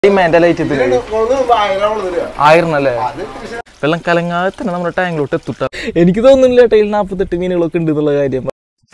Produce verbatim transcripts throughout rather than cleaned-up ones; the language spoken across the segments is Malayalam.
ആയിരന്നല്ലേ വെള്ളം കലങ്ങാതെ തന്നെ നമ്മുടെ ടാങ്കിലോട്ട് എത്തിട്ട എനിക്ക് തോന്നുന്നില്ല ടൈൽ നാപ്പത്തെട്ട് മീനുകളൊക്കെ ഉണ്ട് എന്നുള്ള കാര്യം.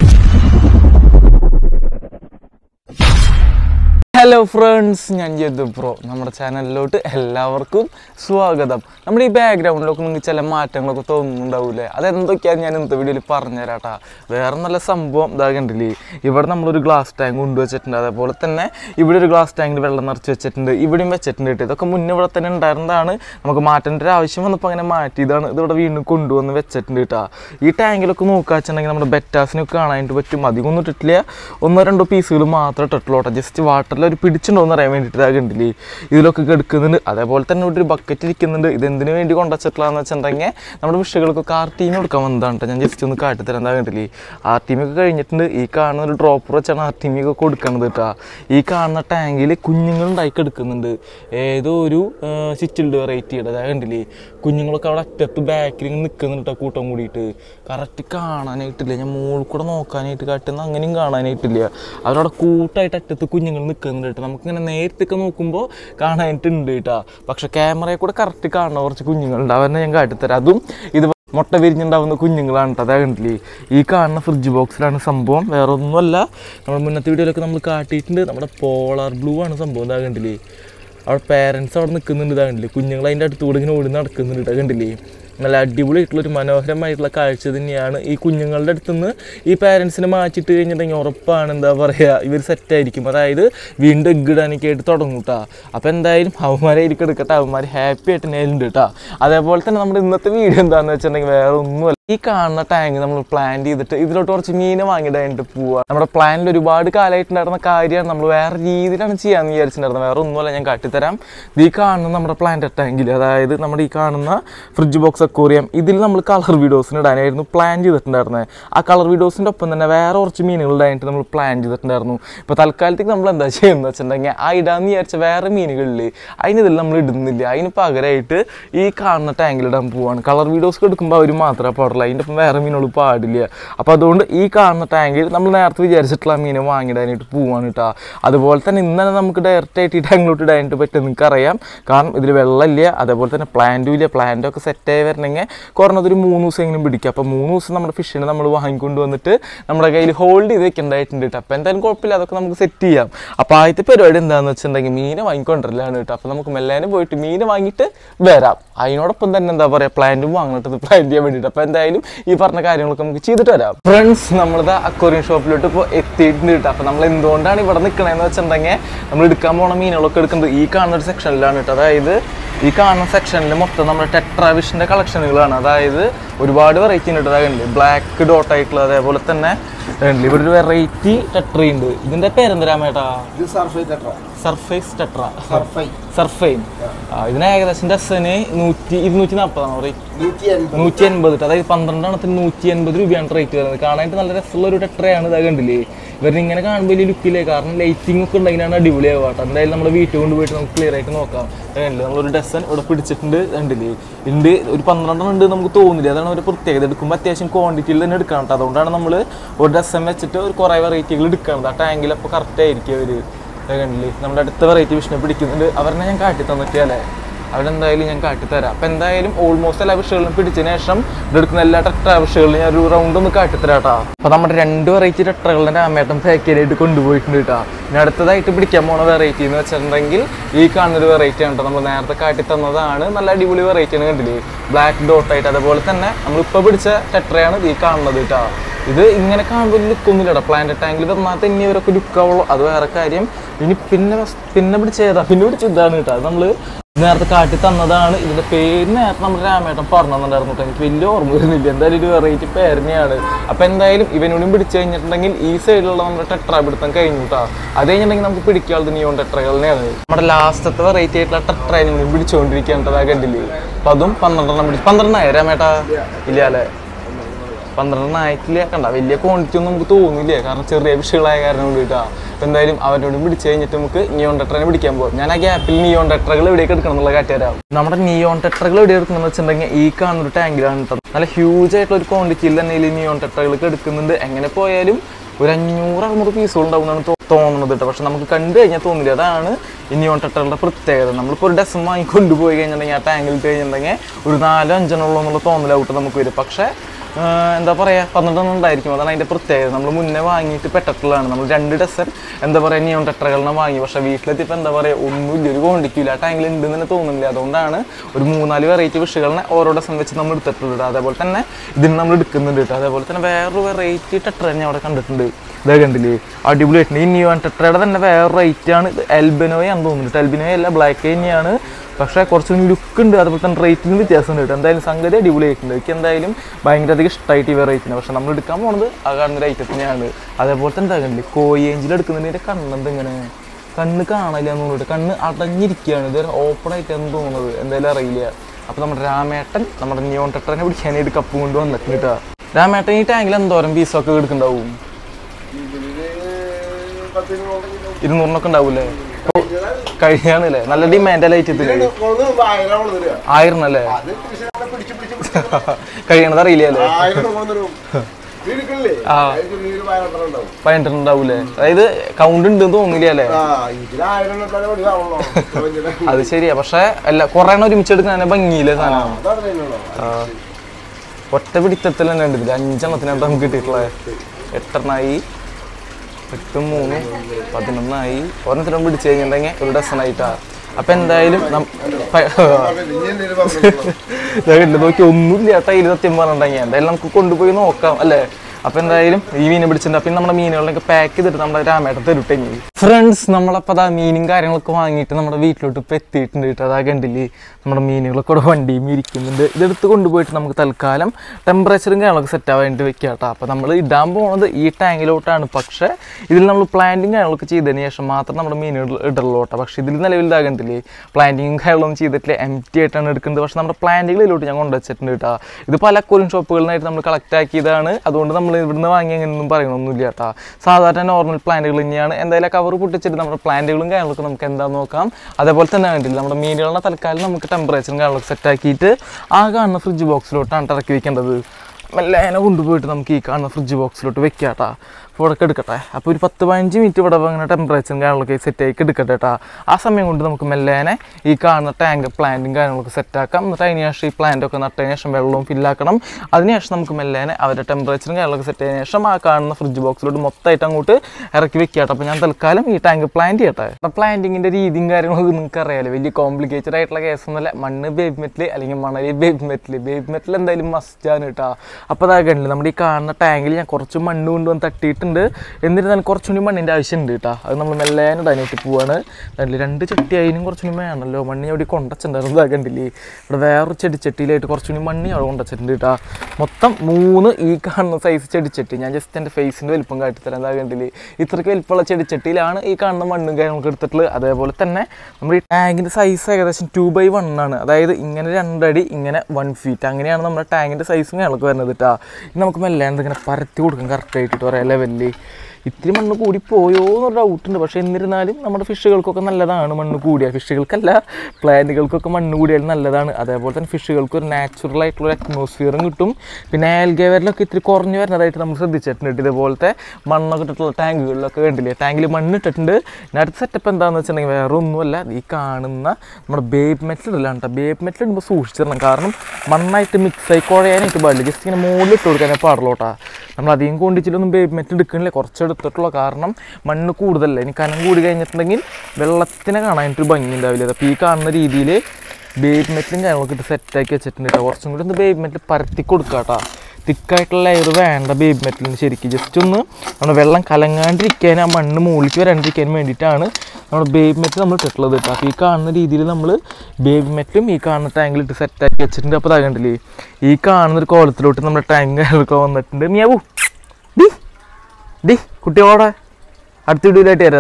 ഹലോ ഫ്രണ്ട്സ്, ഞാൻ യദു ബ്രോ. നമ്മുടെ ചാനലിലോട്ട് എല്ലാവർക്കും സ്വാഗതം. നമ്മുടെ ഈ ബാക്ക്ഗ്രൗണ്ടിലൊക്കെ നിങ്ങൾക്ക് ചില മാറ്റങ്ങളൊക്കെ തോന്നുന്നുണ്ടാവില്ലേ? അതെന്തൊക്കെയാണ് ഞാൻ ഇന്നത്തെ വീഡിയോയിൽ പറഞ്ഞുതരാട്ടാ. വേറെ നല്ല സംഭവം ഇതാ കണ്ടില്ലേ, ഇവിടെ നമ്മളൊരു ഗ്ലാസ് ടാങ്ക് കൊണ്ടുവച്ചിട്ടുണ്ട്. അതേപോലെ തന്നെ ഇവിടെ ഒരു ഗ്ലാസ് ടാങ്കിൽ വെള്ളം നിറച്ച് വെച്ചിട്ടുണ്ട്, ഇവിടെയും വെച്ചിട്ടുണ്ട് കേട്ടോ. ഇതൊക്കെ മുന്നേ ഇവിടെ തന്നെ ഉണ്ടായിരുന്നതാണ്, നമുക്ക് മാറ്റേണ്ട ഒരു ആവശ്യം വന്നപ്പോൾ അങ്ങനെ മാറ്റിയതാണ്. ഇതിവിടെ വീണ്ടും കൊണ്ടുവന്ന് വെച്ചിട്ടുണ്ട് കേട്ടോ. ഈ ടാങ്കിലൊക്കെ നോക്കാച്ചുണ്ടെങ്കിൽ നമ്മുടെ ബെറ്റാസിനൊക്കെ കാണാനായിട്ട് പറ്റും. അധികം ഒന്നും ഇട്ടിട്ടില്ല, ഒന്നോ രണ്ടോ പീസുകൾ മാത്രമേ ഇട്ടിട്ടുള്ളൂ കേട്ടോ. ജസ്റ്റ് വാട്ടറിൽ ഒരു പിടിച്ചിട്ടുണ്ടോ എന്ന് അറിയാൻ വേണ്ടിയിട്ട് കണ്ടില്ലേ, ഇതിലൊക്കെ എടുക്കുന്നുണ്ട്. അതേപോലെ തന്നെ ഇവിടെ ഒരു ബക്കറ്റ് ഇരിക്കുന്നുണ്ട്. ഇത് എന്തിനു വേണ്ടി കൊണ്ടുവച്ചിട്ടുള്ളതെന്ന് വെച്ചിട്ടുണ്ടെങ്കിൽ നമ്മുടെ വിഷയങ്ങൾക്കൊക്കെ ആർ ടീം കൊടുക്കാൻ വന്നതാണ് കേട്ടോ. ഞാൻ ജസ്റ്റ് ഒന്ന് കാട്ടിത്തരാൻ എന്താ കണ്ടില്ലേ, ആർ ടീമൊക്കെ കഴിഞ്ഞിട്ടുണ്ട്. ഈ കാണുന്ന ഒരു ഡ്രോപ്പർ വെച്ചാണ് ആർ ടീമൊക്കെ കൊടുക്കുന്നത് കേട്ടോ. ഈ കാണുന്ന ടാങ്കിൽ കുഞ്ഞുങ്ങളുണ്ടാക്കി എടുക്കുന്നുണ്ട്, ഏതോ ഒരു ചിച്ചിൽഡ് വെറൈറ്റിയുടെ. അതായത് കണ്ടില്ലേ, കുഞ്ഞുങ്ങളൊക്കെ അവിടെ അറ്റത്ത് ബാക്കിൽ നിൽക്കുന്നുണ്ട് കേട്ടോ, കൂട്ടം കൂടിയിട്ട്. കറക്റ്റ് കാണാനായിട്ടില്ല, ഞാൻ മുകളിൽ കൂടെ നോക്കാനായിട്ട് കാട്ടുന്ന അങ്ങനെയും കാണാനായിട്ടില്ല. അവരവിടെ കൂട്ടായിട്ട് അറ്റത്ത് കുഞ്ഞുങ്ങൾ നിൽക്കുന്നുണ്ട് കേട്ടോ. നമുക്കിങ്ങനെ നേരത്തൊക്കെ നോക്കുമ്പോൾ കാണാനായിട്ടുണ്ട് കേട്ടോ. പക്ഷെ ക്യാമറയിൽ കൂടെ കറക്റ്റ് കാണുന്ന കുറച്ച് കുഞ്ഞുങ്ങളുണ്ട്, അവരെ ഞാൻ കാട്ടിത്തരാം. അതും ഇത് മുട്ട വിരിഞ്ഞുണ്ടാവുന്ന കുഞ്ഞുങ്ങളാണ് കേട്ടോ. അതാ കണ്ടില്ലേ, ഈ കാണുന്ന ഫ്രിഡ്ജ് ബോക്സിലാണ് സംഭവം, വേറെ ഒന്നുമല്ല. നമ്മൾ മുന്നത്തെ വീഡിയോയിലൊക്കെ നമ്മൾ കാട്ടിയിട്ടുണ്ട്. നമ്മുടെ പോളാർ ബ്ലൂ ആണ് സംഭവം. ഇതാ കണ്ടില്ലേ, അവിടെ പേരൻസ് അവിടെ നിൽക്കുന്നുണ്ട്. ഇതാ കണ്ടില്ലേ, കുഞ്ഞുങ്ങൾ അതിൻ്റെ അടുത്തുകൂടെ ഇങ്ങനെ ഓടി നടക്കുന്നുണ്ട്. ഇതാ കണ്ടില്ലേ, നല്ല അടിപൊളിയായിട്ടുള്ളൊരു മനോഹരമായിട്ടുള്ള കാഴ്ച തന്നെയാണ്. ഈ കുഞ്ഞുങ്ങളുടെ അടുത്തുനിന്ന് ഈ പാരൻസിനെ മാറ്റിയിട്ട് കഴിഞ്ഞിട്ടുണ്ടെങ്കിൽ ഉറപ്പാണ് എന്താ പറയുക, ഇവർ സെറ്റായിരിക്കും. അതായത് വീണ്ടും എഗ്ഗിടാനൊക്കെ ആയിട്ട് തുടങ്ങും കേട്ടോ. അപ്പോൾ എന്തായാലും അവന്മാരായിരിക്കും എടുക്കട്ടെ, അവന്മാർ ഹാപ്പി ആയിട്ട് നേരിണ്ട് കേട്ടോ. അതേപോലെ തന്നെ നമ്മുടെ ഇന്നത്തെ വീഡിയോ എന്താണെന്ന് വെച്ചിട്ടുണ്ടെങ്കിൽ വേറെ ഒന്നുമല്ല, ഈ കാണുന്ന ടാങ്ക് നമ്മൾ പ്ലാൻ ചെയ്തിട്ട് ഇതിലോട്ട് കുറച്ച് മീനെ വാങ്ങിയിട്ടായിട്ട് പോവുക. നമ്മുടെ പ്ലാനിൽ ഒരുപാട് കാലമായിട്ടുണ്ടായിരുന്ന കാര്യമാണ്, നമ്മൾ വേറെ രീതിയിലാണ് ചെയ്യാമെന്ന് വിചാരിച്ചിട്ടുണ്ടായിരുന്നത്. വേറെ ഒന്നുമല്ല, ഞാൻ കാട്ടിത്തരാം. ഈ കാണുന്ന നമ്മുടെ പ്ലാന്റ് ടാങ്കിൽ, അതായത് നമ്മുടെ ഈ കാണുന്ന ഫ്രിഡ്ജ് ബോക്സ് അക്വേറിയം, ഇതിൽ നമ്മൾ കളർ വീഡിയോസിന് ഇടാനായിരുന്നു പ്ലാൻ ചെയ്തിട്ടുണ്ടായിരുന്നത്. ആ കളർ വീഡിയോസിൻ്റെ ഒപ്പം തന്നെ വേറെ കുറച്ച് മീനുകൾ ഇടാനായിട്ട് നമ്മൾ പ്ലാൻ ചെയ്തിട്ടുണ്ടായിരുന്നു. ഇപ്പോൾ തൽക്കാലത്തേക്ക് നമ്മൾ എന്താ ചെയ്യുന്നത് വെച്ചിട്ടുണ്ടെങ്കിൽ, ആ ഇടാന്ന് വിചാരിച്ച വേറെ മീനുകളിൽ അതിനിതിൽ നമ്മൾ ഇടുന്നില്ല. അതിന് പകരമായിട്ട് ഈ കാണുന്ന ടാങ്കിൽ ഇടാൻ പോവാണ്. കളർ വീഡിയോസ് എടുക്കുമ്പോൾ അവർ മാത്രമേ പാടുള്ളൂ, അതിൻ്റെ ഒപ്പം വേറെ മീനുകൾ പാടില്ല. അപ്പോൾ അതുകൊണ്ട് ഈ കാണുന്ന ടാങ്കിൽ നമ്മൾ നേരത്തെ വിചാരിച്ചിട്ടുള്ള മീനെ വാങ്ങിയിടാനായിട്ട് പോവാണ് കേട്ടോ. അതുപോലെ തന്നെ ഇന്നലെ നമുക്ക് ഡയറക്റ്റ് ആയിട്ട് ഈ ടാങ്കിലോട്ട് ഇടാനായിട്ട് പറ്റും, നിങ്ങൾക്കറിയാം. കാരണം ഇതിൽ വെള്ളമില്ല, അതേപോലെ തന്നെ പ്ലാന്റും ഇല്ല. പ്ലാന്റൊക്കെ സെറ്റായി വരണമെങ്കിൽ കുറഞ്ഞതൊരു മൂന്ന് ദിവസം എങ്കിലും പിടിക്കുക. അപ്പോൾ മൂന്ന് ദിവസം നമ്മുടെ ഫിഷിനെ നമ്മൾ വാങ്ങിക്കൊണ്ട് വന്നിട്ട് നമ്മുടെ കയ്യിൽ ഹോൾഡ് ചെയ്ത് വെക്കേണ്ടതായിട്ടുണ്ട് കേട്ടോ. അപ്പോൾ എന്തായാലും കുഴപ്പമില്ല, അതൊക്കെ നമുക്ക് സെറ്റ് ചെയ്യാം. അപ്പോൾ ആദ്യത്തെ പരിപാടി എന്താണെന്ന് വെച്ചിട്ടുണ്ടെങ്കിൽ മീനെ വാങ്ങിക്കൊണ്ടിരലാണ് കേട്ടോ. അപ്പോൾ നമുക്ക് മെല്ലാനും പോയിട്ട് മീനെ വാങ്ങിയിട്ട് വരാം. അതിനോടൊപ്പം തന്നെ എന്താ പറയുക, പ്ലാന്റും വാങ്ങിട്ടത് പ്ലാൻ ചെയ്യാൻ വേണ്ടിയിട്ട്. അപ്പോൾ എന്തായാലും ഈ പറഞ്ഞ കാര്യങ്ങളൊക്കെ നമുക്ക് ചെയ്തിട്ട് വരാം. ഫ്രണ്ട്സ്, നമ്മളിത് അക്വേറിയം ഷോപ്പിലോട്ട് ഇപ്പോൾ എത്തിയിട്ടുണ്ട് കേട്ടോ. അപ്പോൾ നമ്മൾ എന്തുകൊണ്ടാണ് ഇവിടെ നിൽക്കണമെന്ന് വെച്ചിട്ടുണ്ടെങ്കിൽ, നമ്മൾ എടുക്കാൻ പോണ മീനുകളൊക്കെ എടുക്കുന്നത് ഈ കാണുന്ന ഒരു സെക്ഷനിലാണ് കേട്ടോ. അതായത് ഈ കാണുന്ന സെക്ഷനിൽ മൊത്തം നമ്മുടെ ടെട്രാവിഷിൻ്റെ കളക്ഷനുകളാണ്. അതായത് ഒരുപാട് വെറൈറ്റി ഉണ്ട്. അതായത് ബ്ലാക്ക് ഡോട്ട് ആയിട്ടുള്ള, അതേപോലെ തന്നെ ഇവിടെ ഒരു വെറൈറ്റി ടെട്ര ഉണ്ട്. ഇതിന്റെ പേരെന്തരാമേട്ടാ? Surface tetra, സർഫൈൻ. ഇതിന് ഏകദേശം ഡസന് നൂറ്റി ഇരുന്നൂറ്റി നാൽപ്പതാണ് റേറ്റ്, നൂറ്റി എൺപത്. അതായത് പന്ത്രണ്ടെണ്ണത്തിന് നൂറ്റി എൺപത് രൂപയാണ് റേറ്റ് വരുന്നത്. കാണാനായിട്ട് നല്ല രസമുള്ള ഒരു ടെട്രയാണ്. ഇതാ കണ്ടില്ലേ, ഇവരിങ്ങനെ കാണുമ്പോൾ വലിയ ലുക്കില്ലേ, കാരണം ലൈറ്റിംഗ് ഒക്കെ ഉണ്ടെങ്കിലാണ് അടിപൊളിയാവാട്ടോ. എന്തായാലും നമ്മുടെ വീട്ടിൽ കൊണ്ടുപോയിട്ട് നമുക്ക് ക്ലിയർ ആയിട്ട് നോക്കാം. കണ്ടില്ലേ, നമ്മളൊരു ഡസൻ ഇവിടെ പിടിച്ചിട്ടുണ്ട്. കണ്ടില്ലേ, ഉണ്ട് ഒരു പന്ത്രണ്ടെണ്ണം ഉണ്ട് നമുക്ക് തോന്നില്ല. അതാണ് ഒരു പ്രത്യേകത. എടുക്കുമ്പോൾ അത്യാവശ്യം ക്വാണ്ടിറ്റിയിൽ തന്നെ എടുക്കണം കേട്ടോ. അതുകൊണ്ടാണ് നമ്മൾ ഒരു ഡസൻ വെച്ചിട്ട് ഒരു കുറേ വെറൈറ്റികൾ എടുക്കുന്നത്. ആ ടാങ്കിൽ അപ്പോൾ കറക്റ്റ് ആയിരിക്കും അവർ. കണ്ടില്ലേ, നമ്മുടെ അടുത്ത വെറൈറ്റി വിഷയം പിടിക്കുന്നുണ്ട്. അവരെ ഞാൻ കാട്ടി തന്നിട്ട് അല്ലേ, അവരെന്തായാലും ഞാൻ കാട്ടിത്തരാം. അപ്പം എന്തായാലും ഓൾമോസ്റ്റ് എല്ലാ വിഷയങ്ങളും പിടിച്ചതിന് ശേഷം ഇതെടുക്കുന്ന എല്ലാ ടെട്ര വിഷയങ്ങളും ഞാൻ ഒരു റൗണ്ട് ഒന്ന് കാട്ടിത്തരാം കേട്ടോ. അപ്പോൾ നമ്മുടെ രണ്ട് വെറൈറ്റി ടെട്രകളുടെ രാമേട്ടൻ പാക്കേജായിട്ട് കൊണ്ടുപോയിട്ടുണ്ട് കേട്ടോ. ഇനി അടുത്തതായിട്ട് പിടിക്കാൻ പോണ വെറൈറ്റി എന്ന് വെച്ചിട്ടുണ്ടെങ്കിൽ ഈ കാണുന്നൊരു വെറൈറ്റി ആണ് കേട്ടോ. നമ്മൾ നേരത്തെ കാട്ടി തന്നതാണ്, നല്ല അടിപൊളി വെറൈറ്റിയാണ്. കണ്ടില്ലേ, ബ്ലാക്ക് ഡോട്ടായിട്ട്. അതുപോലെ തന്നെ നമ്മളിപ്പോൾ പിടിച്ച ടെട്രയാണ് ഈ കാണുന്നത് കേട്ടോ. ഇത് ഇങ്ങനെ കാണുമ്പോൾ ലുക്കൊന്നുമില്ല കേട്ടോ. പ്ലാന്റ് ടാങ്കിൽ വന്നാൽ തന്നെ ഇവരൊക്കെ ലുക്കാവുള്ളൂ, അത് വേറെ കാര്യം. ഇനി പിന്നെ പിന്നെ പിടിച്ചേതാ പിന്നെ പിടിച്ചതാണ് കേട്ടോ. അത് നമ്മൾ നേരത്തെ കാട്ടി തന്നതാണ്. ഇതിൻ്റെ പേര് നേരത്തെ നമ്മുടെ രാമേട്ടൻ പറഞ്ഞു തന്നിട്ടുണ്ടായിരുന്നു കേട്ടോ. എനിക്ക് വലിയ ഓർമ്മ വരുന്നില്ല, എന്തായാലും ഒരു വെറൈറ്റി പേരിനെയാണ്. അപ്പോൾ എന്തായാലും ഇവനോടും പിടിച്ചു കഴിഞ്ഞിട്ടുണ്ടെങ്കിൽ ഈ സൈഡിലുള്ള നമ്മുടെ ടെട്ര പിടുത്തം കഴിഞ്ഞു കേട്ടോ. അത് കഴിഞ്ഞിട്ടുണ്ടെങ്കിൽ നമുക്ക് പിടിക്കാനുള്ളത് നിയോൺ ടെട്രകളിനെയാണ്. നമ്മുടെ ലാസ്റ്റത്തെ വെറൈറ്റി ആയിട്ടുള്ള ടെട്രയിനും പിടിച്ചുകൊണ്ടിരിക്കുകയാണ്. കണ്ടില്ലേ, അപ്പോൾ അതും പന്ത്രണ്ടെണ്ണം പിടിച്ചു. പന്ത്രണ്ടായിരം രാമേട്ടാ ഇല്ല അല്ലേ? പന്ത്രണ്ടെണ്ണം ആയിട്ടില്ല. കണ്ട വലിയ ക്വാണ്ടിറ്റി ഒന്നും നമുക്ക് തോന്നില്ല, കാരണം ചെറിയ വിഷയങ്ങളായ കാരണം കൊണ്ടിട്ടാണ്. അപ്പോൾ എന്തായാലും അവരോട് പിടിച്ച് കഴിഞ്ഞിട്ട് നമുക്ക് നിയോൺ ടെട്രനെ പിടിക്കാൻ പോകും. ഞാൻ ആ ഗ്യാപ്പിൽ നിയോൺ ടെട്രകൾ എവിടേക്ക് എടുക്കണം എന്നുള്ള കാറ്റുതരാം. നമ്മുടെ നിയോൺ ടെട്രകൾ എവിടെ എടുക്കുന്നതെന്ന് വെച്ചിട്ടുണ്ടെങ്കിൽ ഈ കാണുന്നൊരു ടാങ്കിലാണ് കേട്ടോ. നല്ല ഹ്യൂജ് ആയിട്ടുള്ള ഒരു ക്വാണ്ടിറ്റിയിൽ തന്നെ ഈ നിയോൺ ടെട്രകളൊക്കെ എടുക്കുന്നുണ്ട്. എങ്ങനെ പോയാലും ഒരു അഞ്ഞൂറ് അറുന്നൂറ് പീസുകൾ ഉണ്ടാവുന്നതാണ് തോന്നുന്നത് കേട്ടോ. പക്ഷെ നമുക്ക് കണ്ടു കഴിഞ്ഞാൽ തോന്നില്ല. അതാണ് ഈ നിയോൺ ടെട്രകളുടെ പ്രത്യേകത. നമ്മളിപ്പോൾ ഒരു ഡസൻ വാങ്ങി കൊണ്ടുപോയി കഴിഞ്ഞിട്ടുണ്ടെങ്കിൽ ആ ടാങ്കിൽ ഇട്ട് കഴിഞ്ഞിട്ടുണ്ടെങ്കിൽ ഒരു നാലോ അഞ്ചെണ്ണം ഉള്ളൂ എന്നുള്ള തോന്നലാവട്ടെ നമുക്ക് വരും. പക്ഷേ എന്താ പറയുക, പന്ത്രണ്ടെണ്ണം ഉണ്ടായിരിക്കും. അതാണ് അതിൻ്റെ പ്രത്യേകത. നമ്മൾ മുന്നേ വാങ്ങിയിട്ട് പെട്ടിട്ടുള്ളതാണ്. നമ്മൾ രണ്ട് ഡസൻ എന്താ പറയുക നിയോൺ ടെട്രകളിനെ വാങ്ങി. പക്ഷേ വീട്ടിലെത്തിയപ്പോൾ എന്താ പറയുക, ഒന്നുമില്ല, ഒരു ക്വാണ്ടിറ്റിയില്ല. ആ ടാങ്കിൽ ഉണ്ടെന്ന് തന്നെ തോന്നുന്നില്ല. അതുകൊണ്ടാണ് ഒരു മൂന്നാല് വെറൈറ്റി ഫിഷുകളിനെ ഓരോ ഡസൻ വെച്ച് നമ്മൾ എടുത്തിട്ടുള്ളത്. അതേപോലെ തന്നെ ഇതിന് നമ്മൾ എടുക്കുന്നുണ്ട് കേട്ടോ. അതേപോലെ തന്നെ വേറൊരു വെറൈറ്റി ടെട്ര ഞാൻ അവിടെ കണ്ടിട്ടുണ്ട്. ഇതേ കണ്ടില്ലേ, അടിപൊളിയായിട്ടുണ്ട്. ഈ നിയോൺ ടെട്രയുടെ തന്നെ വേറെ റേറ്റ് ആണ്. ഇത് എൽബിനോയാന്ന് തോന്നുന്നുണ്ട്. എൽബിനോയ അല്ല, ബ്ലാക്ക് തന്നെയാണ്. പക്ഷേ കുറച്ചും ലുക്ക് ഉണ്ട്. അതുപോലെ തന്നെ റേറ്റിന് വ്യത്യാസമുണ്ട് കേട്ടോ. എന്തായാലും സംഗതി അടിപൊളിയായിട്ടുണ്ട്. എനിക്ക് എന്തായാലും ഭയങ്കര അധികം ഇഷ്ടമായിട്ട് ഈ വെറൈറ്റിന്. പക്ഷെ നമ്മൾ എടുക്കാൻ പോകുന്നത് ആ കാണുന്ന ഒരു ഐറ്റത്തിനെയാണ്. അതേപോലെ തന്നെ എന്താ കോയി ഏഞ്ചിൽ എടുക്കുന്നതിൻ്റെ കണ്ണെന്ത് ഇങ്ങനെ കണ്ണ് കാണില്ല എന്ന് തോന്നിട്ട് കണ്ണ് അടഞ്ഞിരിക്കുകയാണ്. ഇതൊരു ഓപ്പൺ ആയിട്ടാണ് തോന്നുന്നത്. എന്തായാലും അറിയില്ല. അപ്പോൾ നമ്മുടെ രാമേട്ടൻ നമ്മുടെ നിയോൺ ടെട്രനെ പിടിക്കാനായിട്ട് കപ്പ് കൊണ്ട് വന്നിട്ടുണ്ട് കേട്ടോ. രാമേട്ടൻ ഈ ടാങ്കിൽ എന്തോരം പീസൊക്കെ എടുക്കുന്നുണ്ടാവും? ഇരുന്നൂറിനൊക്കെ ഉണ്ടാവൂലേ? കഴിയാണല്ലേ? നല്ല ഡിമാൻഡ് ലൈറ്റത്തില് ആയിരം അല്ലേ? കഴിയണത് അറിയില്ലേ? ആ പതിനെട്ടെണ്ണം ഉണ്ടാവൂലേ? അതായത് കൗണ്ട് ഉണ്ട് തോന്നില്ല അല്ലേ? അത് ശരിയാ. പക്ഷെ അല്ല, കുറെ എണ്ണം ഒരുമിച്ച് എടുക്കാൻ ഭംഗിയില്ലേ സാധനം. ഒറ്റ പിടിത്തത്തിൽ തന്നെ ഉണ്ട്. ഇതിൽ അഞ്ചെണ്ണത്തിനകത്ത് നമുക്ക് കിട്ടിയിട്ടുള്ളത്. എട്ടെണ്ണായി, എട്ടും മൂന്നും പതിനൊന്നായി. ഒരെണ്ണത്തിനും പിടിച്ചു കഴിഞ്ഞിട്ടുണ്ടെങ്കിൽ ഒരു ഡസനായിട്ടാ. അപ്പൊ എന്തായാലും നോക്കി ഒന്നുമില്ല കേട്ടോ. ഇതിൽ സത്യം പറഞ്ഞിട്ടുണ്ടെങ്കിൽ എന്തായാലും നമുക്ക് കൊണ്ടുപോയി നോക്കാം അല്ലേ? അപ്പോൾ എന്തായാലും ഈ മീനെ പിടിച്ചിട്ടുണ്ട്. പിന്നെ നമ്മുടെ മീനുകളൊക്കെ പാക്ക് ചെയ്തിട്ട് നമ്മുടെ രാമേട്ടൻ തരുട്ടെങ്കിൽ ഫ്രണ്ട്സ്. നമ്മളപ്പോൾ അതാ മീനും കാര്യങ്ങളൊക്കെ വാങ്ങിയിട്ട് നമ്മുടെ വീട്ടിലോട്ട് ഇപ്പോൾ എത്തിയിട്ടുണ്ട് കേട്ടോ. അതാ കണ്ടില്ലേ, നമ്മുടെ മീനുകളൊക്കെ ഇവിടെ വണ്ടിയും ഇരിക്കുന്നുണ്ട്. ഇതെടുത്ത് കൊണ്ടുപോയിട്ട് നമുക്ക് തൽക്കാലം ടെമ്പറേച്ചറും കാര്യങ്ങളൊക്കെ സെറ്റ് ആവാൻ വേണ്ടി വെക്കാം കേട്ടോ. അപ്പോൾ നമ്മൾ ഇടാൻ പോകുന്നത് ഈ ടാങ്കിലോട്ടാണ്. പക്ഷേ ഇതിൽ നമ്മൾ പ്ലാന്റിങ് കാര്യങ്ങളൊക്കെ ചെയ്തതിന് ശേഷം മാത്രം നമ്മുടെ മീനുകൾ ഇടുള്ളൂ കേട്ടോ. പക്ഷേ ഇതിൽ നിലവിൽ ഇതാ കണ്ടില്ലേ, പ്ലാന്റിങ്ങും കാര്യങ്ങളൊന്നും ചെയ്തിട്ടില്ല, എം ടി ആയിട്ടാണ് എടുക്കുന്നത്. പക്ഷേ നമ്മുടെ പ്ലാന്റുകളിലോട്ട് ഞാൻ കൊണ്ടുവച്ചിട്ടുണ്ട് കേട്ടോ. ഇത് പല കോലിൻ ഷോപ്പുകളിലായിട്ട് നമ്മൾ കളക്ട് ആക്കിയതാണ്. അതുകൊണ്ട് നമ്മൾ ഇവിടുന്ന് വാങ്ങി അങ്ങനെയൊന്നും പറയണമൊന്നുമില്ല കേട്ടോ. സാധാരണ നോർമൽ പ്ലാന്റുകൾ തന്നെയാണ്. എന്തായാലും കവർ പൊട്ടിച്ചിട്ട് നമ്മുടെ പ്ലാന്റുകളും കാര്യങ്ങളൊക്കെ നമുക്ക് എന്താണെന്ന് നോക്കാം. അതേപോലെ തന്നെ കണ്ടില്ല, നമ്മുടെ മീനുകളുടെ തൽക്കാലം നമുക്ക് ടെമ്പറേച്ചറും കാര്യങ്ങളൊക്കെ സെറ്റ് ആക്കിയിട്ട് ആ കാണുന്ന ഫ്രിഡ്ജ് ബോക്സിലോട്ടാണ് ഇറക്കി വെക്കേണ്ടത്. മെല്ലേനെ കൊണ്ടുപോയിട്ട് നമുക്ക് ഈ കാണുന്ന ഫ്രിഡ്ജ് ബോക്സിലോട്ട് വെക്കാം കേട്ടോ. അപ്പോൾ ഇവിടെ എടുക്കട്ടെ. അപ്പോൾ ഒരു പത്ത് പതിനഞ്ച് മിനിറ്റ് ഇവിടെ അങ്ങനെ ടെമ്പറേച്ചറും കാര്യങ്ങളൊക്കെ സെറ്റ് ആക്കി എടുക്കട്ടെ കേട്ടോ. ആ സമയം കൊണ്ട് നമുക്ക് മെല്ലേനെ ഈ കാണുന്ന ടാങ്ക് പ്ലാന്റും കാര്യങ്ങളൊക്കെ സെറ്റാക്കാം. എന്നിട്ട് അതിന് ശേഷം ഈ പ്ലാന്റൊക്കെ നട്ടതിന് ശേഷം വെള്ളവും ഫില്ലാക്കണം. അതിനുശേഷം നമുക്ക് മെല്ലേനെ അവരുടെ ടെമ്പറേച്ചറും കാര്യങ്ങളൊക്കെ സെറ്റ് ആയതിനു ശേഷം ആ കാണുന്ന ഫ്രിഡ്ജ് ബോക്സിലോട്ട് മൊത്തമായിട്ട് അങ്ങോട്ട് ഇറക്കി വെക്കുക കേട്ടോ. അപ്പോൾ ഞാൻ തൽക്കാലം ഈ ടാങ്ക് പ്ലാന്റ് ചെയ്യട്ടെ. അപ്പോൾ പ്ലാന്റിങ്ങിൻ്റെ രീതിയും കാര്യങ്ങളൊക്കെ നിങ്ങൾക്ക് അറിയാമല്ലോ, വലിയ കോംപ്ലിക്കേറ്റഡ് ആയിട്ടുള്ള കേസൊന്നുമല്ല. മണ്ണ് ബേബ് മെറ്റൽ അല്ലെങ്കിൽ മണലി ബേബ് മെറ്റൽ ബേബ് മെറ്റൽ എന്തായാലും മസ്റ്റാണ് കേട്ടോ. അപ്പോൾ അതാ കണ്ടില്ല, നമ്മുടെ ഈ കാണുന്ന ടാങ്കിൽ ഞാൻ കുറച്ച് മണ്ണ് കൊണ്ടുവന്ന് തട്ടിയിട്ട് എന്നിരുന്നാലും കുറച്ചുകൂടി മണ്ണിൻ്റെ ആവശ്യമുണ്ട് കേട്ടോ. അത് നമ്മൾ മെല്ലേനെ ഇടാനായിട്ട് പോവാണ്. കണ്ടില്ലേ, രണ്ട് ചട്ടി അതിനും കുറച്ചുകൂടി വേണമല്ലോ. മണ്ണ് അവിടെ കൊണ്ടച്ചിട്ടുണ്ടായിരുന്നു. കണ്ടില്ലേ, ഇവിടെ വേറൊരു ചെടിച്ചട്ടിയിലായിട്ട് കുറച്ചുകൂടി മണ്ണി അവിടെ കൊണ്ടച്ചിട്ടുണ്ട് കേട്ടോ. മൊത്തം മൂന്ന് ഈ കാണുന്ന സൈസ് ചെടിച്ചട്ടി. ഞാൻ ജസ്റ്റ് എൻ്റെ ഫേസിൻ്റെ വലിപ്പം കാട്ടിത്തരാം. എന്താ കണ്ടില്ലേ, ഇത്രയ്ക്ക് വലിപ്പമുള്ള ചെടിച്ചട്ടിയിലാണ് ഈ കാണുന്ന മണ്ണും കാര്യങ്ങളൊക്കെ എടുത്തിട്ടുള്ളത്. അതേപോലെ തന്നെ നമ്മുടെ ഈ ടാങ്കിൻ്റെ സൈസ് ഏകദേശം ടു ബൈ വൺ ആണ്. അതായത് ഇങ്ങനെ രണ്ടടി, ഇങ്ങനെ വൺ ഫീറ്റ്, അങ്ങനെയാണ് നമ്മുടെ ടാങ്കിൻ്റെ സൈസും കാര്യങ്ങളൊക്കെ വരുന്നത് കേട്ടോ. ഇത് നമുക്ക് മെല്ലേണ്ടത് ഇങ്ങനെ പരത്തി കൊടുക്കാം കറക്റ്റായിട്ട് പറയാം ലെവലിൽ. ഇത്തിരി മണ്ണ് കൂടി പോയോ എന്നൊരു ഡൗട്ടുണ്ട്. പക്ഷേ എന്നിരുന്നാലും നമ്മുടെ ഫിഷുകൾക്കൊക്കെ നല്ലതാണ് മണ്ണ് കൂടിയാൽ. ഫിഷുകൾക്കല്ല, പ്ലാന്റുകൾക്കൊക്കെ മണ്ണ് കൂടിയാൽ നല്ലതാണ്. അതേപോലെ തന്നെ ഫിഷുകൾക്ക് ഒരു നാച്ചുറൽ ആയിട്ടുള്ള അറ്റ്മോസ്ഫിയറും കിട്ടും. പിന്നെ ആൽഗേവരിലൊക്കെ ഇത്തിരി കുറഞ്ഞു വരുന്നതായിട്ട് നമ്മൾ ശ്രദ്ധിച്ചിട്ടുണ്ട്. ഇതേപോലത്തെ മണ്ണൊക്കെ ഇട്ടിട്ടുള്ള ടാങ്കുകളിലൊക്കെ കണ്ടില്ലേ, ടാങ്കിൽ മണ്ണ് ഇട്ടിട്ടുണ്ട്. പിന്നെ അടുത്ത സെറ്റപ്പ് എന്താണെന്ന് വെച്ചിട്ടുണ്ടെങ്കിൽ വേറെ ഒന്നുമല്ല, ഈ കാണുന്ന നമ്മുടെ ബേബ് മെറ്റൽ ഇടലാണ് കേട്ടോ. ബേബ് മെറ്റൽ ഇടുമ്പോൾ സൂക്ഷിച്ചിടണം. കാരണം മണ്ണായിട്ട് മിക്സായി കുഴയാനായിട്ട് പാടില്ല. ജസ്റ്റ് ഇങ്ങനെ മുകളിൽ ഇട്ട് കൊടുക്കാനേ പാടുള്ളൂ കേട്ടോ. നമ്മൾ അധികം കൊണ്ടിച്ചിട്ടൊന്നും ബേബ് മെറ്റൽ എടുക്കണില്ല, കുറച്ചെടുത്തിട്ടുള്ള കാരണം മണ്ണ് കൂടുതലല്ല. ഇനി കനം കൂടി കഴിഞ്ഞിട്ടുണ്ടെങ്കിൽ വെള്ളത്തിനെ കാണാനായിട്ടൊരു ഭംഗി ഉണ്ടാവില്ല. അപ്പോൾ ഈ കാണുന്ന രീതിയിൽ ബേബ് മെറ്റലും കാര്യങ്ങളൊക്കെ ഇട്ട് സെറ്റാക്കി വെച്ചിട്ടുണ്ട് കേട്ടോ. കുറച്ചും കൂടി ഒന്ന് ബേബ് മെറ്റൽ പരത്തി കൊടുക്കുക കേട്ടോ. തിക്കായിട്ടുള്ള ലെയർ വേണ്ട ബേബ് മെറ്റലിന് ശരിക്കും. ജസ്റ്റ് ഒന്ന് നമ്മുടെ വെള്ളം കലങ്ങാണ്ടിരിക്കാൻ, ആ മണ്ണ് മുകളിലേക്ക് വരാണ്ടിരിക്കാൻ വേണ്ടിയിട്ടാണ് നമ്മുടെ ബേബ് മെറ്റൽ നമ്മൾ ഇട്ടിട്ടുള്ളത് കേട്ടോ. അപ്പോൾ ഈ കാണുന്ന രീതിയിൽ നമ്മൾ ബേബ് മെറ്റലും ഈ കാണുന്ന ടാങ്കിലിട്ട് സെറ്റാക്കി വെച്ചിട്ടുണ്ട്. അപ്പോൾ അതാകണ്ടില്ലേ, ഈ കാണുന്നൊരു കോലത്തിലോട്ട് നമ്മുടെ ടാങ്ക് കാര്യങ്ങളൊക്കെ വന്നിട്ടുണ്ട്. മിയാവൂ ഡി ഡി കുട്ടിയോടെ അടുത്ത വീഡിയോയിലായിട്ട് തരാം എന്നാ.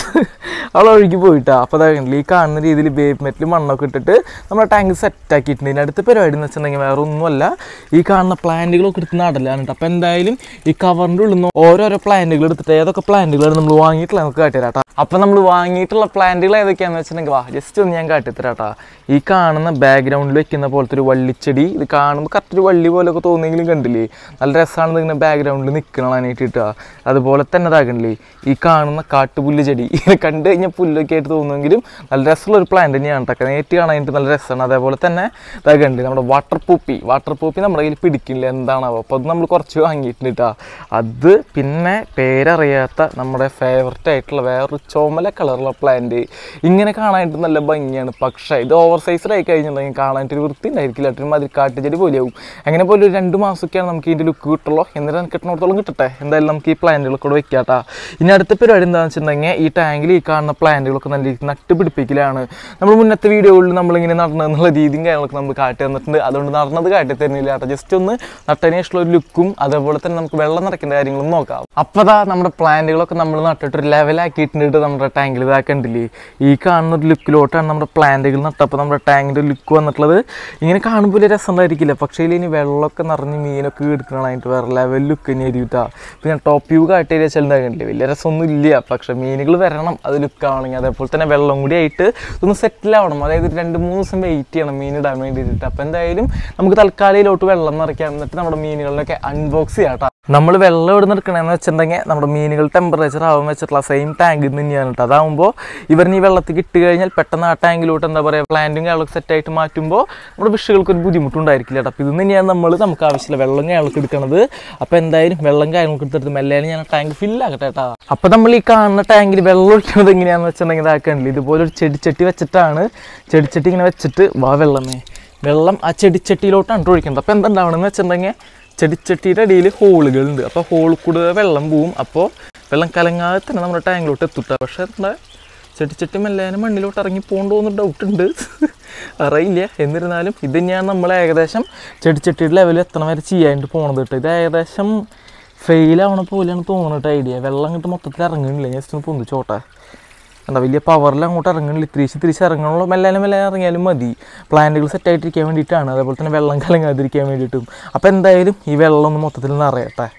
അവൾ ഒഴുകി പോയിട്ടാ. അപ്പോൾ അതായത് ഈ കാണുന്ന രീതിയിൽ ബേബ് മെറ്റിൽ മണ്ണൊക്കെ ഇട്ടിട്ട് നമ്മുടെ ടാങ്ക് സെറ്റ് ആക്കിയിട്ടുണ്ട്. ഇതിൻ്റെ അടുത്ത പരിപാടി എന്ന് വെച്ചിട്ടുണ്ടെങ്കിൽ വേറെ ഒന്നുമല്ല, ഈ കാണുന്ന പ്ലാന്റുകളൊക്കെ എടുത്ത് നടലാണ് കേട്ടോ. അപ്പോൾ എന്തായാലും ഈ കവറിൻ്റെ ഉള്ളിൽ നിന്ന് ഓരോരോ പ്ലാന്റുകൾ എടുത്തിട്ട് ഏതൊക്കെ പ്ലാന്റുകളാണ് നമ്മൾ വാങ്ങിയിട്ടുള്ള നമുക്ക് കാട്ടിത്തരാം കേട്ടോ. അപ്പോൾ നമ്മൾ വാങ്ങിയിട്ടുള്ള പ്ലാന്റുകൾ ഏതൊക്കെയാണെന്ന് വെച്ചിട്ടുണ്ടെങ്കിൽ വാ ജസ്റ്റ് ഒന്ന് ഞാൻ കാട്ടിത്തരാം കേട്ടോ. ഈ കാണുന്ന ബാക്ക്ഗ്രൗണ്ടിൽ വെക്കുന്ന പോലത്തെ ഒരു വള്ളിച്ചെടി, ഇത് കാണുമ്പോൾ കറക്റ്റ് ഒരു വള്ളി പോലെയൊക്കെ തോന്നിയെങ്കിലും കണ്ടില്ലേ, നല്ല രസമാണ് ഇങ്ങനെ ബാക്ക്ഗ്രൗണ്ടിൽ നിൽക്കണതാനായിട്ട് കിട്ടുക. അതുപോലെ തന്നെ ഇതാകണില്ലേ ഈ കാണുന്ന കാട്ടുപുല്ല് ചെടി, കണ്ടു കഴിഞ്ഞാൽ പുല്ലൊക്കെ ആയിട്ട് തോന്നുമെങ്കിലും നല്ല രസമുള്ള ഒരു പ്ലാന്റ് തന്നെയാണ് കേട്ടോ. നേരിട്ട് കാണാനായിട്ട് നല്ല രസമാണ്. അതേപോലെ തന്നെ ഇതാകണ്ട് നമ്മുടെ വാട്ടർ പൂപ്പി വാട്ടർ പൂപ്പി നമ്മുടെ കയ്യിൽ പിടിക്കില്ല എന്താണാവോ, അപ്പോൾ അത് നമ്മൾ കുറച്ച് വാങ്ങിയിട്ടുണ്ട് കേട്ടോ. അത് പിന്നെ പേരറിയാത്ത നമ്മുടെ ഫേവററ്റ് ആയിട്ടുള്ള വേറൊരു ചുമല കളറുള്ള പ്ലാന്റ്, ഇങ്ങനെ കാണാനായിട്ട് നല്ല ഭംഗിയാണ്. പക്ഷേ ഇത് ഓവർ സൈസ്ഡ് ആയി കഴിഞ്ഞിട്ടുണ്ടെങ്കിൽ കാണാനായിട്ട് ഒരു വൃത്തി ഉണ്ടായിരിക്കില്ല, ഒരു മാതിരി കാട്ടുചെടി പോലെയാവും. അങ്ങനെ പോലെ ഒരു രണ്ട് മാസമൊക്കെയാണ് നമുക്ക് ഇതിൻ്റെ ലുക്ക് കിട്ടുള്ളൂ. എന്നിട്ട് കിട്ടുന്നിടത്തോളം കിട്ടട്ടെ. എന്തായാലും നമുക്ക് ഈ പ്ലാന്റുകളൊക്കെ കൂടെ വെക്കാം കേട്ടോ. ഇനി അടുത്ത പരിപാടി എന്താണെന്ന് വെച്ചിട്ടുണ്ടെങ്കിൽ ഈ ടാങ്കിൽ ഈ കാണുന്ന പ്ലാന്റുകളൊക്കെ നല്ല രീതിയിൽ നട്ട് പിടിപ്പിക്കലാണ്. നമ്മൾ മുന്നത്തെ വീഡിയോകളിൽ നമ്മളിങ്ങനെ നടന്നതെന്നുള്ള രീതിയും കാര്യങ്ങളൊക്കെ നമ്മൾ കാട്ടി തന്നിട്ടുണ്ട്. അതുകൊണ്ട് നടന്നത് കാട്ടി തരുന്നില്ല കേട്ടോ. ജസ്റ്റ് ഒന്ന് നട്ടതിനുള്ള ഒരു ലുക്കും അതേപോലെ തന്നെ നമുക്ക് വെള്ളം നിറയ്ക്കേണ്ട കാര്യങ്ങളും നോക്കാം. അപ്പോൾ അതാ നമ്മുടെ പ്ലാന്റുകളൊക്കെ നമ്മൾ നട്ടിട്ട് ഒരു ലെവലാക്കിയിട്ടുണ്ട് നമ്മുടെ ടാങ്കിൽ. ഇതാക്കണ്ടില്ലേ ഈ കാണുന്ന ഒരു ലുക്കിലോട്ടാണ് നമ്മുടെ പ്ലാന്റുകൾ നട്ടപ്പോൾ നമ്മുടെ ടാങ്കിൻ്റെ ലുക്ക് വന്നിട്ടുള്ളത്. ഇങ്ങനെ കാണുമ്പോൾ വലിയ രസം ഉണ്ടായിരിക്കില്ല, പക്ഷേ ഇതിൽ ഇനി വെള്ളമൊക്കെ നിറഞ്ഞ് മീനൊക്കെ എടുക്കണമായിട്ട് വേറെ ലെവൽ ലുക്ക് തന്നെ ആയിരിക്കും. പിന്നെ ടോപ്പ് വ്യൂ കാട്ടി വെച്ചാൽ ഉണ്ടാകണ്ടില്ലേ വലിയ രസമൊന്നും ഇല്ല, പക്ഷേ മീനുകൾ വരണം അത് ലുക്കാവണമെങ്കിൽ. അതേപോലെ തന്നെ വെള്ളം കൂടി ആയിട്ട് ഒന്ന് സെറ്റിലാവണം, അതായത് രണ്ട് മൂന്ന് ദിവസം വെയിറ്റ് ചെയ്യണം മീൻ ഇടാൻ വേണ്ടിയിട്ട്. അപ്പോൾ എന്തായാലും നമുക്ക് തൽക്കാലയിലോട്ട് വെള്ളം നിറയ്ക്കാം, എന്നിട്ട് നമ്മുടെ മീനുകളിലൊക്കെ അൺബോക്സ് ചെയ്യാം കേട്ടോ. നമ്മൾ വെള്ളം ഇവിടെ നിൽക്കണമെന്ന് വെച്ചിട്ടുണ്ടെങ്കിൽ നമ്മുടെ മീനുകൾ ടെമ്പറേച്ചർ ആവാൻ വെച്ചിട്ടുള്ള സെയിം ടാങ്കിൽ നിന്ന് തന്നെയാണ് കേട്ടോ. അതാകുമ്പോൾ ഇവരിന് ഈ വെള്ളത്തിൽ ഇട്ട് കഴിഞ്ഞാൽ പെട്ടെന്ന് ആ ടാങ്കിലോട്ട് എന്താ പറയുക പ്ലാന്റും കാര്യങ്ങളൊക്കെ സെറ്റായിട്ട് മാറ്റുമ്പോൾ നമ്മുടെ ഫിഷുകൾക്ക് ഒരു ബുദ്ധിമുട്ടുണ്ടായിരിക്കില്ല കേട്ടോ. അപ്പോൾ ഇത് തന്നെയാണ് നമ്മൾ നമുക്ക് ആവശ്യമില്ല വെള്ളം കാര്യങ്ങളൊക്കെ എടുക്കുന്നത്. അപ്പോൾ എന്തായാലും വെള്ളം കാര്യങ്ങളൊക്കെ എടുത്തിട്ട് മെല്ലേലും ഞാൻ ടാങ്ക് ഫില്ലാകട്ടെ കേട്ടോ. അപ്പോൾ നമ്മൾ ഈ കാണുന്ന ടാങ്കിൽ വെള്ളം ഒഴിക്കുന്നത് എങ്ങനെയാണെന്ന് വെച്ചിട്ടുണ്ടെങ്കിൽ ഇതാക്കണില്ല, ഇതുപോലെ ഒരു ചെടിച്ചട്ടി വെച്ചിട്ടാണ്. ചെടിച്ചട്ടി ഇങ്ങനെ വെച്ചിട്ട് വാ വെള്ളമേ വെള്ളം ആ ചെടിച്ചട്ടിയിലോട്ടാണ് ഒഴിക്കുന്നത്. അപ്പോൾ എന്തുണ്ടാവണമെന്ന് വെച്ചിട്ടുണ്ടെങ്കിൽ ചെടിച്ചട്ടിയുടെ അടിയിൽ ഹോളുകളുണ്ട്. അപ്പോൾ ഹോളിൽ കൂടെ വെള്ളം പോവും. അപ്പോൾ വെള്ളം കലങ്ങാതെ തന്നെ നമ്മുടെ ടാങ്കിലോട്ട് എത്തുക. പക്ഷേ എന്താ ചെടിച്ചട്ടി മെല്ലേനെ മണ്ണിലോട്ട് ഇറങ്ങി പോകണ്ടോന്ന് ഡൗട്ടുണ്ട്, അറിയില്ല. എന്നിരുന്നാലും ഇത് തന്നെയാണ് നമ്മൾ ഏകദേശം ചെടിച്ചട്ടിയുടെ ലെവലിൽ എത്തണ വരെ ചെയ്യാനായിട്ട് പോകണത് കേട്ടോ. ഇത് ഏകദേശം ഫെയിലാവണ പോലെയാണ് തോന്നുന്നത് ഐഡിയ. വെള്ളം അങ്ങോട്ട് മൊത്തത്തിൽ ഇറങ്ങുന്നില്ല, ജസ്റ്റ് ഒന്ന് പൊന്തിച്ചോട്ടെ. എന്താ വലിയ പവറിൽ അങ്ങോട്ട് ഇറങ്ങണില്ല, തിരിച്ച് തിരിച്ച് ഇറങ്ങണമല്ലോ. മെല്ലെ മെല്ലെ ഇറങ്ങിയാലും മതി, പ്ലാന്റുകൾ സെറ്റായിട്ടിരിക്കാൻ വേണ്ടിയിട്ടാണ്. അതേപോലെ തന്നെ വെള്ളം കലങ്ങാതിരിക്കാൻ വേണ്ടിയിട്ടും. അപ്പോൾ എന്തായാലും ഈ വെള്ളം ഒന്ന് മൊത്തത്തിൽ നിറയട്ടെ.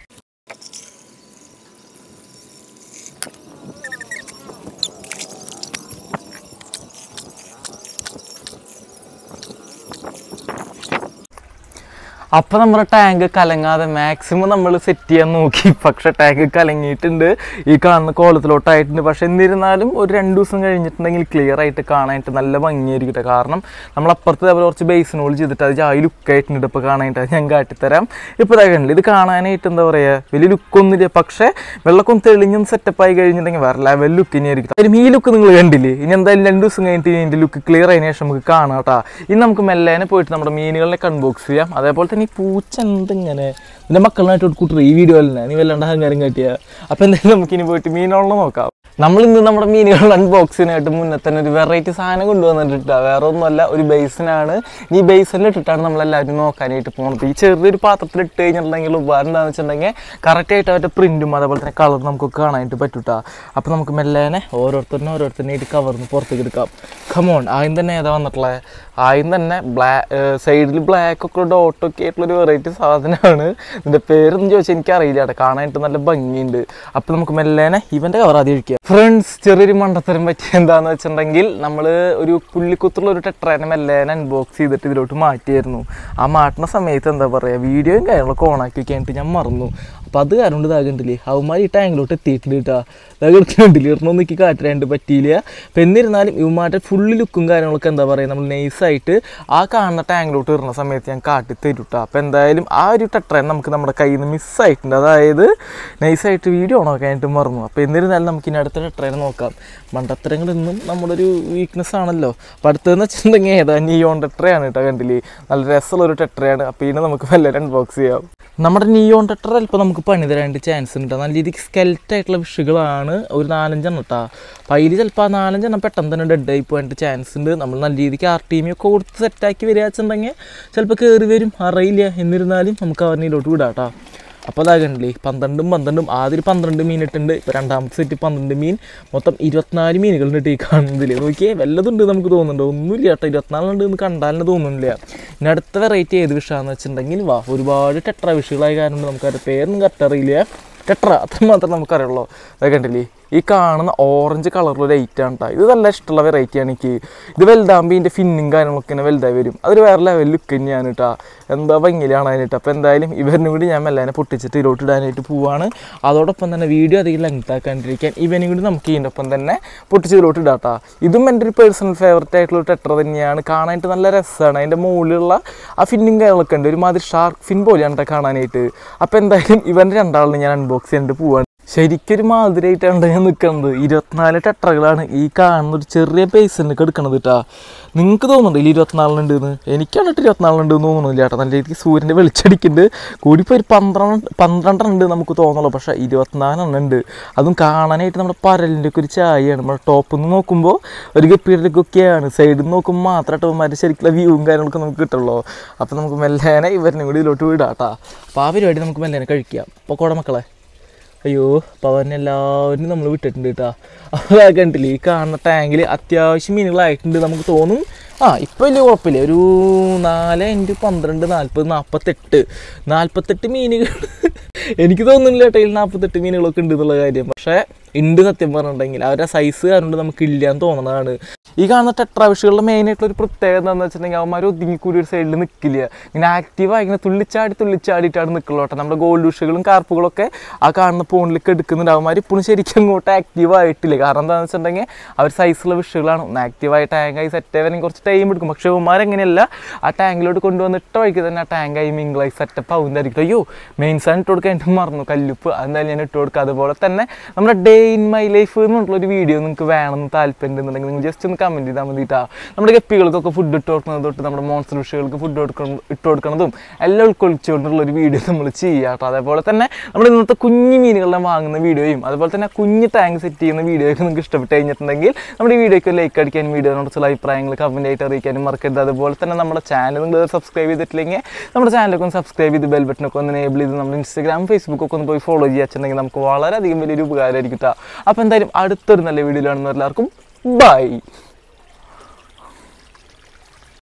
അപ്പോൾ നമ്മുടെ ടാങ്ക് കലങ്ങാതെ മാക്സിമം നമ്മൾ സെറ്റ് ചെയ്യാൻ നോക്കി, പക്ഷേ ടാങ്ക് കലങ്ങിയിട്ടുണ്ട്, ഈ കാണുന്ന കോലത്തിലോട്ടായിട്ടുണ്ട്. പക്ഷേ എന്നിരുന്നാലും ഒരു രണ്ട് ദിവസം കഴിഞ്ഞിട്ടുണ്ടെങ്കിൽ ക്ലിയർ ആയിട്ട് കാണാനായിട്ട് നല്ല ഭംഗിയായിരിക്കട്ടെ. കാരണം നമ്മളപ്പുറത്ത് അതേപോലെ കുറച്ച് ബേസിനോൾ ചെയ്തിട്ട് അത് ചായ ലുക്കായിട്ടുണ്ട്. ഇപ്പോൾ കാണാനായിട്ട് ഞാൻ കാട്ടിത്തരാം. ഇപ്പോൾ ഇതാകണ്ടില്ല, ഇത് കാണാനായിട്ട് എന്താ പറയുക വലിയ ലുക്കൊന്നുമില്ല, പക്ഷേ വെള്ളമൊക്കെ ഒന്ന് തെളിഞ്ഞൊന്ന് സെറ്റപ്പായി കഴിഞ്ഞിട്ടുണ്ടെങ്കിൽ വേറെ ലെവൽ ലുക്ക് തന്നെയായിരിക്കും. അതിലും ഈ ലുക്ക് നിങ്ങൾ കണ്ടില്ലേ. ഇനി എന്തായാലും രണ്ട് ദിവസം കഴിഞ്ഞിട്ട് ഇതിൻ്റെ ലുക്ക് ക്ലിയർ ആയതിനു ശേഷം നമുക്ക് കാണാം കേട്ടോ. ഇനി നമുക്ക് മെല്ലേനെ പോയിട്ട് നമ്മുടെ മീനുകളിനെ അൺബോക്സ് ചെയ്യാം. അതേപോലെ തന്നെ ഈ പൂച്ച എന്തിങ്ങനെ എൻ്റെ മക്കളായിട്ട് കൂട്ടുക ഈ വീഡിയോ അല്ലേ, നീ വല്ലാണ്ട് അഹങ്കാരം കാട്ടിയ. അപ്പോൾ എന്തായാലും നമുക്കിനി പോയിട്ട് മീനുകളെ നോക്കാം. നമ്മളിന്ന് നമ്മുടെ മീനുകൾ അൺബോക്സിനായിട്ട് മുന്നേ തന്നെ ഒരു വെറൈറ്റി സാധനം കൊണ്ടുവന്നിട്ടിട്ടാ. വേറെ ഒന്നുമല്ല, ഒരു ബേസിനാണ്. ഈ ബേസിനിൽ ഇട്ടിട്ടാണ് നമ്മളെല്ലാവരും നോക്കാനായിട്ട് പോകുന്നത്. ഈ ചെറിയൊരു പാത്രത്തിൽ ഇട്ട് കഴിഞ്ഞിട്ടുണ്ടെങ്കിൽ ഉപകാരം എന്താണെന്ന് വെച്ചിട്ടുണ്ടെങ്കിൽ കറക്റ്റായിട്ട് അവരുടെ പ്രിൻറ്റും അതേപോലെ തന്നെ കളർ നമുക്ക് കാണാനായിട്ട് പറ്റൂട്ടാ. അപ്പോൾ നമുക്ക് മെല്ലേനെ ഓരോരുത്തരിനും ഓരോരുത്തരിനായിട്ട് കവർന്ന് പുറത്തേക്ക് എടുക്കാം. കമോൺ, ആദ്യം തന്നെ ഏതാ വന്നിട്ടുള്ളത്? ആദ്യം തന്നെ ബ്ലാ സൈഡിൽ ബ്ലാക്ക് ഒക്കെ ഡോട്ടൊക്കെ ആയിട്ടുള്ളൊരു വെറൈറ്റി സാധനമാണ്. ഇതിൻ്റെ പേരൊന്നും ചോദിച്ചാൽ എനിക്കറിയില്ല കേട്ടോ, കാണാനായിട്ട് നല്ല ഭംഗിയുണ്ട്. അപ്പോൾ നമുക്ക് മെല്ലേനെ ഇവൻ്റെ കവർ ആദ്യം ഒഴിക്കുക. ഫ്രണ്ട്സ്, ചെറിയൊരു മണ്ടത്തരം പറ്റിയ എന്താണെന്ന് വെച്ചിട്ടുണ്ടെങ്കിൽ നമ്മൾ ഒരു പുള്ളിക്കുത്തുള്ള ഒരു ടെട്രേനെ മെല്ലേനെ അൺബോക്സ് ചെയ്തിട്ട് ഇതിലോട്ട് മാറ്റിയായിരുന്നു. ആ മാറ്റുന്ന സമയത്ത് എന്താ പറയുക വീഡിയോയും കാര്യങ്ങളൊക്കെ ഓണാക്കി വെക്കാനായിട്ട് ഞാൻ മറന്നു. അപ്പോൾ അത് കാരണം കൊണ്ട് ഇതാകണ്ടില്ലേ അവന്മാർ ഈ ടാങ്കിലോട്ട് എത്തിയിട്ടില്ല കേട്ടോ. ഇതാകണ്ടില്ല ഇറങ്ങൊന്നും എനിക്ക് കാറ്റാനായിട്ട് പറ്റിയില്ല. അപ്പോൾ എന്നിരുന്നാലും ഇവന്മാരുടെ ഫുള്ള് ലുക്കും കാര്യങ്ങളൊക്കെ എന്താ പറയുക നമ്മൾ നൈസായിട്ട് ആ കാണുന്ന ടാങ്കിലോട്ട് ഇടുന്ന സമയത്ത് ഞാൻ കാട്ടി തരും കേട്ടോ. അപ്പോൾ എന്തായാലും ആ ഒരു ടെട്രേൻ നമുക്ക് നമ്മുടെ കയ്യിൽ നിന്ന് മിസ്സായിട്ടുണ്ട്, അതായത് നൈസായിട്ട് വീഡിയോ ഓണാക്കാനായിട്ട് മറന്നു. അപ്പോൾ എന്നിരുന്നാലും നമുക്ക് ഇനി അടുത്ത ടെട്രേനെ നോക്കാം. മണ്ടത്തരങ്ങളെന്നും നമ്മുടെ ഒരു വീക്ക്നെസ് ആണല്ലോ. അപ്പോൾ അടുത്തതെന്ന് വെച്ചിട്ടുണ്ടെങ്കിൽ ഏതാ നിയോൺ ടെട്രയാണ് കേട്ടോ. കണ്ടില്ലേ നല്ല രസമുള്ളൊരു ടെട്രയാണ്. അപ്പോൾ ഇതിനെ നമുക്ക് വല്ല അൺബോക്സ് ചെയ്യാം. നമ്മുടെ നിയോൺ ടെട്ര ഇപ്പോൾ നമുക്ക് പണി തരാനായിട്ട് ചാൻസ് ഉണ്ട്. നല്ല രീതിക്ക് സ്കെൽറ്റായിട്ടുള്ള ഫിഷുകളാണ്, ഒരു നാലഞ്ചെണ്ണം കേട്ടോ. അപ്പോൾ അതിൽ ചിലപ്പോൾ ആ നാലഞ്ചെണ്ണം പെട്ടെന്ന് തന്നെ ഡെഡ് ആയി പോകാനായിട്ട് ചാൻസ് ഉണ്ട്. നമ്മൾ നല്ല രീതിക്ക് ആർ ടി എം ഒക്കെ കൊടുത്ത് സെറ്റാക്കി വരിക വെച്ചിട്ടുണ്ടെങ്കിൽ ചിലപ്പോൾ കയറി വരും, അറിയില്ല. എന്നിരുന്നാലും നമുക്ക് അവരിലോട്ട് വിടാം കേട്ടോ. അപ്പോൾ അതാ കണ്ടില്ലേ പന്ത്രണ്ടും പന്ത്രണ്ടും ആദ്യം പന്ത്രണ്ട് മീൻ ഇട്ടുണ്ട്. ഇപ്പോൾ രണ്ടാമത്തെ സെറ്റ് പന്ത്രണ്ട് മീൻ, മൊത്തം ഇരുപത്തിനാല് മീനുകളുണ്ട് ഈ കാണുന്നതിൽ. നോക്കിയേ വല്ലതുണ്ട് നമുക്ക് തോന്നുന്നുണ്ടോ? ഒന്നുമില്ല കേട്ടോ, ഇരുപത്തിനാലുണ്ട് എന്ന് കണ്ടാലിന് തോന്നുന്നില്ല. ഇനി അടുത്ത വെറൈറ്റി ഏത് വിഷയമാണെന്ന് വെച്ചിട്ടുണ്ടെങ്കിൽ വാ ഒരുപാട് ടെട്ര വിഷയങ്ങളായ കാരണം നമുക്ക് അതിൻ്റെ പേരൊന്നും കറക്റ്റ് അറിയില്ല. ടെട്ര അത്ര മാത്രം നമുക്കറിയുള്ളൂ. അത് കണ്ടില്ലേ ഈ കാണുന്ന ഓറഞ്ച് കളറിലൊരു ഐറ്റാണ് കേട്ടോ. ഇത് നല്ല ഇഷ്ടമുള്ള വെറൈറ്റിയാണ് എനിക്ക്. ഇത് വലുതാകുമ്പോൾ ഇതിൻ്റെ ഫിന്നും കാര്യങ്ങളൊക്കെ തന്നെ വലുതായി വരും. അതൊരു വേറെ ലെവൽ ലുക്ക് തന്നെയാണ് കേട്ടോ. എന്താ ഭംഗിയിലാണ് അതിനിട്ട്. അപ്പോൾ എന്തായാലും ഇവരിനും കൂടി ഞാൻ മെല്ലാനെ പൊട്ടിച്ചിട്ട് ഇതിലോട്ട് ഇടാനായിട്ട് പോവാണ്. അതോടൊപ്പം തന്നെ വീഡിയോ അധികം ലെങ്ത് ആക്കാണ്ടിരിക്കാൻ ഇവനും കൂടി നമുക്ക് ഇതിൻ്റെ ഒപ്പം തന്നെ പൊട്ടിച്ച് ഇതിലോട്ട് ഇടാം കേട്ടോ. ഇതും എൻ്റെ ഒരു പേഴ്സണൽ ഫേവറേറ്റ് ആയിട്ടുള്ള ടെട്ര തന്നെയാണ്. കാണാനായിട്ട് നല്ല രസമാണ്. അതിൻ്റെ മുകളിലുള്ള ആ ഫിന്നും കാര്യങ്ങളൊക്കെ ഉണ്ട്. ഒരുമാതിരി ഷാർക്ക് ഫിൻ പോലെയാണ് കേട്ടോ കാണാനായിട്ട്. അപ്പോൾ എന്തായാലും ഇവൻ്റെ രണ്ടാളിന് ഞാൻ അൺബോക്സ് ചെയ്തിട്ട് പോവാണ്. ശരിക്കൊരു മാതിരിയായിട്ടാണ് ഞാൻ നിൽക്കുന്നത്. ഇരുപത്തിനാല് ടെട്രകളാണ് ഈ കാണുന്ന ഒരു ചെറിയ പേസിനൊക്കെ എടുക്കണത് കേട്ടോ. നിങ്ങൾക്ക് തോന്നുന്നുണ്ടോ ഇരുപത്തിനാലിനുണ്ട് എന്ന്? എനിക്കാണിട്ട് ഇരുപത്തിനാലിനുണ്ട് എന്ന് തോന്നുന്നില്ല കേട്ടോ. നല്ല രീതിക്ക് സൂര്യൻ്റെ വെളിച്ചടിക്കുന്നുണ്ട്. കൂടിപ്പോൾ ഒരു പന്ത്രണ്ട് പന്ത്രണ്ടെണ്ണുണ്ട് നമുക്ക് തോന്നുള്ളൂ, പക്ഷേ ഇരുപത്തിനാലെണ്ണം ഉണ്ട്. അതും കാണാനായിട്ട് നമ്മുടെ പരലിൻ്റെ ഒക്കെ ഒരു ചായയാണ്. നമ്മുടെ ടോപ്പിൽ നിന്ന് നോക്കുമ്പോൾ ഒരു ഗപ്പിയുടെയൊക്കെയാണ്, സൈഡിൽ നിന്ന് നോക്കുമ്പോൾ മാത്രമായിട്ട് അവന്മാരുടെ ശരിക്കുള്ള വ്യൂവും കാര്യങ്ങളൊക്കെ നമുക്ക് കിട്ടുള്ളൂ. അപ്പോൾ നമുക്ക് മെല്ലേനെ ഇവരിനെ കൂടി ഇതിലോട്ട് വിടാം കേട്ടോ. അപ്പോൾ ആ പരിപാടി നമുക്ക് മെല്ലേനെ കഴിക്കാം. അപ്പോൾ കൂടെ മക്കളെ അയ്യോ അപ്പോൾ അവനെ എല്ലാവരും നമ്മൾ വിട്ടിട്ടുണ്ട് കേട്ടോ. അപ്പോൾ കണ്ടില്ലേ ഈ കാണുന്ന ടാങ്കിൽ അത്യാവശ്യം മീനുകളായിട്ടുണ്ട് നമുക്ക് തോന്നും. ആ ഇപ്പോൾ വലിയ കുഴപ്പമില്ല. ഒരു നാല് ഇൻറ്റു പന്ത്രണ്ട് നാൽപ്പത് നാൽപ്പത്തെട്ട് നാൽപ്പത്തെട്ട് മീനുകൾ എനിക്ക് തോന്നുന്നില്ല കേട്ടോ ഇതിൽ നാൽപ്പത്തെട്ട് മീനുകളൊക്കെ ഉണ്ട് എന്നുള്ള കാര്യം. പക്ഷേ ഉണ്ട് സത്യം പറഞ്ഞിട്ടുണ്ടെങ്കിൽ അവരുടെ സൈസ് കാരണം നമുക്ക് ഇല്ലയെന്ന് തോന്നുന്നതാണ്. ഈ കാണുന്ന ടെട്രാവിഷുകളുടെ മെയിനായിട്ടുള്ളൊരു പ്രത്യേകത എന്താണെന്ന് വെച്ചിട്ടുണ്ടെങ്കിൽ അവന്മാർ ഒതുങ്ങിക്കൂടി ഒരു സൈഡിൽ നിൽക്കില്ല. ഇങ്ങനെ ആക്റ്റീവായി ഇങ്ങനെ തുള്ളിച്ചാടി തുള്ളിച്ചാടിയിട്ടാണ് നിൽക്കുള്ളൂ കേട്ടോ. നമ്മുടെ ഗോൾഡ് ഫിഷുകളും കാർപ്പുകളൊക്കെ ആ കാണുന്ന പോണിലേക്ക് എടുക്കുന്നുണ്ട്. അവന്മാർ ഇപ്പോഴും ശരിക്കും അങ്ങോട്ട് ആക്റ്റീവ് ആയിട്ടില്ല. കാരണം എന്താണെന്ന് വെച്ചിട്ടുണ്ടെങ്കിൽ അവർ സൈസുള്ള ഫിഷുകളാണ്. ഒന്ന് ആക്റ്റീവായി ടാങ്കായി സെറ്റ് ആവാനും കുറച്ച് ടൈം എടുക്കും. പക്ഷേ അവന്മാരെങ്ങനെയല്ല ആ ടാങ്കിലോട്ട് കൊണ്ടുവന്ന് ഇട്ട വഴിക്ക് തന്നെ ആ ടാങ്കായി മിങ്കിളായി സെറ്റപ്പ് ആവുന്നതായിരിക്കും. അയ്യോ മെയിൻ സാധനം ഇട്ട് കൊടുക്കാൻ എനിക്ക് മറന്നു, കല്ലുപ്പ്. അതെന്തായാലും ഞാൻ ഇട്ട് കൊടുക്കുക. അതുപോലെ തന്നെ നമ്മുടെ ഡേ ഇൻ മൈ ലൈഫ് എന്നുള്ളൊരു വീഡിയോ നിങ്ങൾക്ക് വേണമെന്ന് താല്പര്യം ഉണ്ടെന്നുണ്ടെങ്കിൽ നിങ്ങൾ ജസ്റ്റ് ഒന്ന് കമൻറ്റ് ചെയ്താൽ മതിയിട്ടാ. നമ്മുടെ ഗപ്പികൾക്കൊക്കെ ഫുഡ് ഇട്ട് കൊടുക്കുന്നത് തൊട്ട് നമ്മുടെ മോൺസ്റ്റർ ഫിഷുകൾക്ക് ഫുഡ് കൊടുക്കണം ഇട്ട് കൊടുക്കുന്നതും എല്ലാം ഉൾക്കൊള്ളിച്ചുകൊണ്ടുള്ളൊരു വീഡിയോ നമ്മൾ ചെയ്യാം കേട്ടോ. അതേപോലെ തന്നെ നമ്മുടെ ഇന്നത്തെ കുഞ്ഞു മീനുകളെ വാങ്ങുന്ന വീഡിയോയും അതുപോലെ തന്നെ കുഞ്ഞ് ടാങ്ക് സെറ്റ് ചെയ്യുന്ന വീഡിയോയൊക്കെ നിങ്ങൾക്ക് ഇഷ്ടപ്പെട്ട് കഴിഞ്ഞിട്ടുണ്ടെങ്കിൽ നമ്മുടെ ഈ വീഡിയോയ്ക്ക് ലൈക്ക് അടിക്കാനും വീഡിയോനെക്കുറിച്ചുള്ള അഭിപ്രായങ്ങൾ കമൻറ്റ് ആയിട്ട് അറിയിക്കാനും മറക്കരുത്. അതുപോലെ തന്നെ നമ്മുടെ ചാനൽ നിങ്ങൾ സബ്സ്ക്രൈബ് ചെയ്തിട്ടില്ലെങ്കിൽ നമ്മുടെ ചാനലൊക്കെ ഒന്ന് സബ്സ്ക്രൈബ് ചെയ്ത് ബെൽ ബട്ടനൊക്കെ ഒന്ന് എനേബിൾ ചെയ്ത് നമ്മുടെ ഇൻസ്റ്റാഗ്രാം ഫേസ്ബുക്കൊക്കെ ഒന്ന് പോയി ഫോളോ ചെയ്യാച്ചുണ്ടെങ്കിൽ നമുക്ക് വളരെയധികം വലിയൊരു ഉപകാരമായിരിക്കും കേട്ടോ. അപ്പോൾ എന്തായാലും അടുത്തൊരു നല്ല വീഡിയോയിലാണെന്ന് എല്ലാവർക്കും ബൈ.